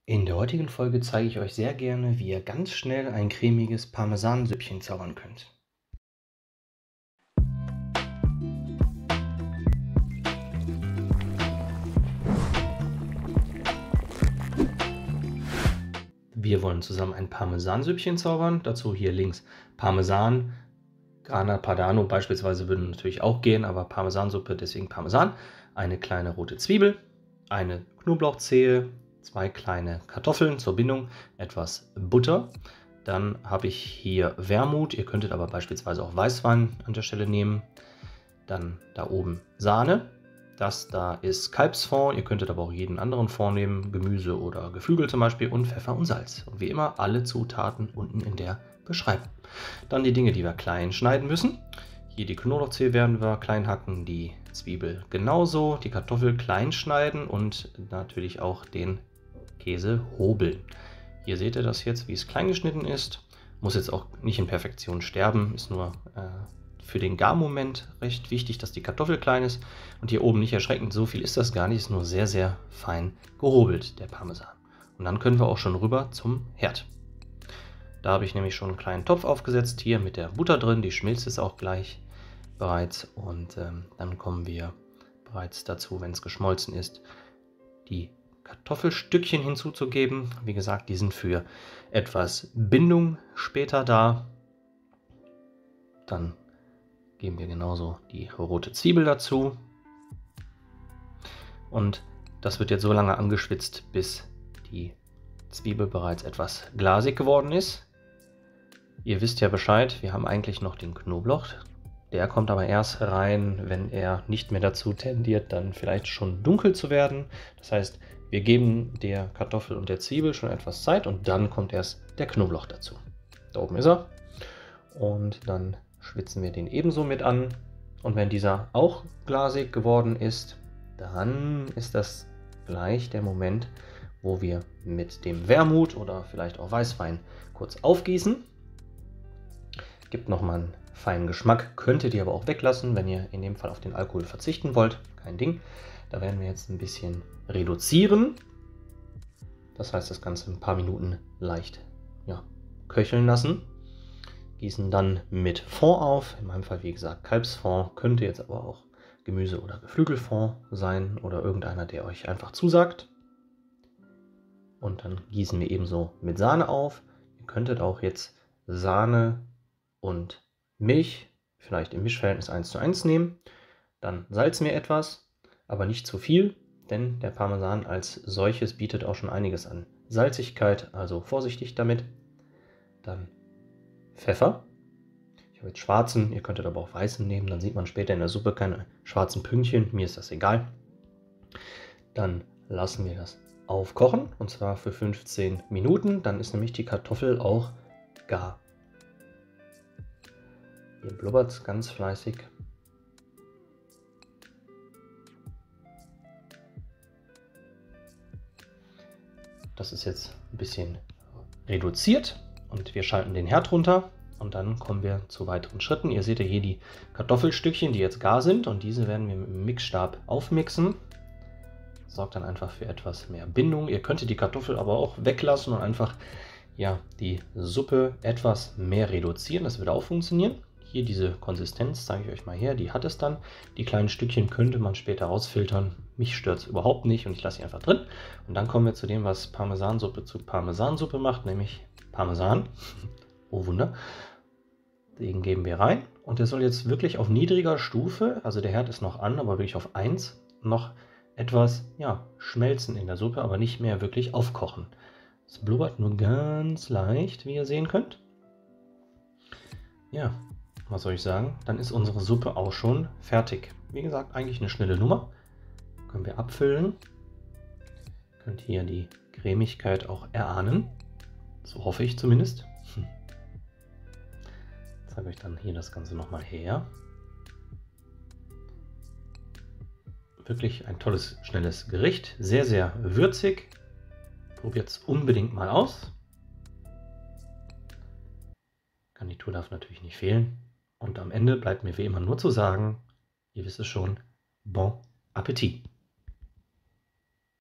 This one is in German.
In der heutigen Folge zeige ich euch sehr gerne, wie ihr ganz schnell ein cremiges Parmesansüppchen zaubern könnt. Wir wollen zusammen ein Parmesansüppchen zaubern. Dazu hier links Parmesan. Grana Padano beispielsweise würde natürlich auch gehen, aber Parmesansuppe, deswegen Parmesan. Eine kleine rote Zwiebel, eine Knoblauchzehe, 2 kleine Kartoffeln zur Bindung, etwas Butter. Dann habe ich hier Wermut, ihr könntet aber beispielsweise auch Weißwein an der Stelle nehmen. Dann da oben Sahne. Das da ist Kalbsfond, ihr könntet aber auch jeden anderen Fond nehmen, Gemüse oder Geflügel zum Beispiel, und Pfeffer und Salz. Und wie immer alle Zutaten unten in der Beschreibung. Dann die Dinge, die wir klein schneiden müssen. Hier die Knoblauchzehe werden wir klein hacken, die Zwiebel genauso, die Kartoffel klein schneiden und natürlich auch den Käse hobeln. Hier seht ihr das jetzt, wie es klein geschnitten ist. Muss jetzt auch nicht in Perfektion sterben, ist nur für den Garmoment recht wichtig, dass die Kartoffel klein ist. Und hier oben nicht erschreckend, so viel ist das gar nicht, ist nur sehr, sehr fein gehobelt, der Parmesan. Und dann können wir auch schon rüber zum Herd. Da habe ich nämlich schon einen kleinen Topf aufgesetzt, hier mit der Butter drin, die schmilzt jetzt auch gleich bereits. Und dann kommen wir bereits dazu, wenn es geschmolzen ist, die Kartoffelstückchen hinzuzugeben. Wie gesagt, die sind für etwas Bindung später da. Dann geben wir genauso die rote Zwiebel dazu. Und das wird jetzt so lange angeschwitzt, bis die Zwiebel bereits etwas glasig geworden ist. Ihr wisst ja Bescheid, wir haben eigentlich noch den Knoblauch. Der kommt aber erst rein, wenn er nicht mehr dazu tendiert, dann vielleicht schon dunkel zu werden. Das heißt, wir geben der Kartoffel und der Zwiebel schon etwas Zeit und dann kommt erst der Knoblauch dazu. Da oben ist er. Und dann schwitzen wir den ebenso mit an. Und wenn dieser auch glasig geworden ist, dann ist das gleich der Moment, wo wir mit dem Wermut oder vielleicht auch Weißwein kurz aufgießen. Gibt nochmal einen feinen Geschmack, könntet ihr aber auch weglassen, wenn ihr in dem Fall auf den Alkohol verzichten wollt. Kein Ding. Da werden wir jetzt ein bisschen reduzieren. Das heißt, das Ganze ein paar Minuten leicht köcheln lassen. Gießen dann mit Fond auf. In meinem Fall, wie gesagt, Kalbsfond. Könnte jetzt aber auch Gemüse- oder Geflügelfond sein oder irgendeiner, der euch einfach zusagt. Und dann gießen wir ebenso mit Sahne auf. Ihr könntet auch jetzt Sahne und Milch vielleicht im Mischverhältnis 1:1 nehmen. Dann salzen wir etwas, aber nicht zu viel, denn der Parmesan als solches bietet auch schon einiges an Salzigkeit, also vorsichtig damit. Dann Pfeffer. Ich habe jetzt schwarzen, ihr könntet aber auch weißen nehmen, dann sieht man später in der Suppe keine schwarzen Pünktchen, mir ist das egal. Dann lassen wir das aufkochen, und zwar für 15 Minuten, dann ist nämlich die Kartoffel auch gar. Hier blubbert es ganz fleißig. Das ist jetzt ein bisschen reduziert und wir schalten den Herd runter und dann kommen wir zu weiteren Schritten. Ihr seht ja hier die Kartoffelstückchen, die jetzt gar sind, und diese werden wir mit dem Mixstab aufmixen. Sorgt dann einfach für etwas mehr Bindung. Ihr könntet die Kartoffel aber auch weglassen und einfach die Suppe etwas mehr reduzieren. Das würde auch funktionieren. Hier diese Konsistenz zeige ich euch mal her, die hat es dann. Die kleinen Stückchen könnte man später rausfiltern. Mich stört es überhaupt nicht und ich lasse sie einfach drin. Und dann kommen wir zu dem, was Parmesansuppe zu Parmesansuppe macht, nämlich Parmesan. Oh Wunder. Den geben wir rein und der soll jetzt wirklich auf niedriger Stufe, also der Herd ist noch an, aber wirklich auf 1, noch etwas schmelzen in der Suppe, aber nicht mehr wirklich aufkochen. Es blubbert nur ganz leicht, wie ihr sehen könnt. Ja, was soll ich sagen? Dann ist unsere Suppe auch schon fertig. Wie gesagt, eigentlich eine schnelle Nummer. Können wir abfüllen. Könnt hier die Cremigkeit auch erahnen. So hoffe ich zumindest. Ich zeige euch dann hier das Ganze nochmal her. Wirklich ein tolles, schnelles Gericht. Sehr, sehr würzig. Probiert es unbedingt mal aus. Garnitur darf natürlich nicht fehlen. Und am Ende bleibt mir wie immer nur zu sagen, ihr wisst es schon, bon Appetit!